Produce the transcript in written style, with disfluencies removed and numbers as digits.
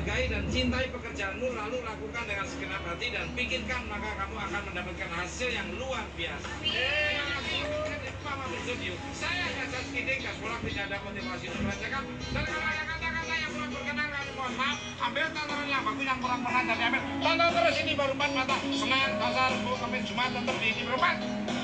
hargai dan cintai pekerjaanmu, lalu lakukan dengan segenap hati dan pikirkan, maka kamu akan mendapatkan hasil yang luar biasa. Saya Gajas Kiding, sekolah tidak ada motivasi untuk merasakan. Dan kalau ada kata-kata yang kurang berkenan, kami mohon maaf. Ambil tataran yang bagus, yang kurang berkenan dari ambil. Tonton terus ini baru 4 mata. Senin, Selasa, Rabu, Kamis, Jumat, tetap di berempat.